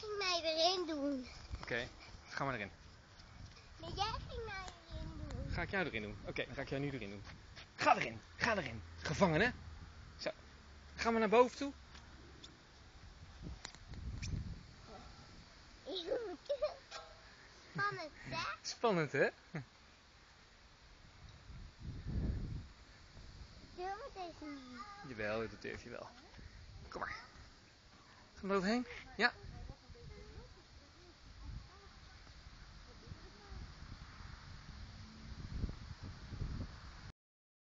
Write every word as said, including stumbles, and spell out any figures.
ging mij erin doen. Oké, okay, ga maar erin. Nee, jij ging mij erin doen. Ga ik jou erin doen? Oké, okay, dan ga ik jou nu erin doen. Ga erin, ga erin. Gevangen, hè? Zo. Gaan we naar boven toe? Spannend, hè? Spannend, hè? Durf het even niet. Jawel, dat durf je wel. Kom maar. Gaan we er overheen? Ja.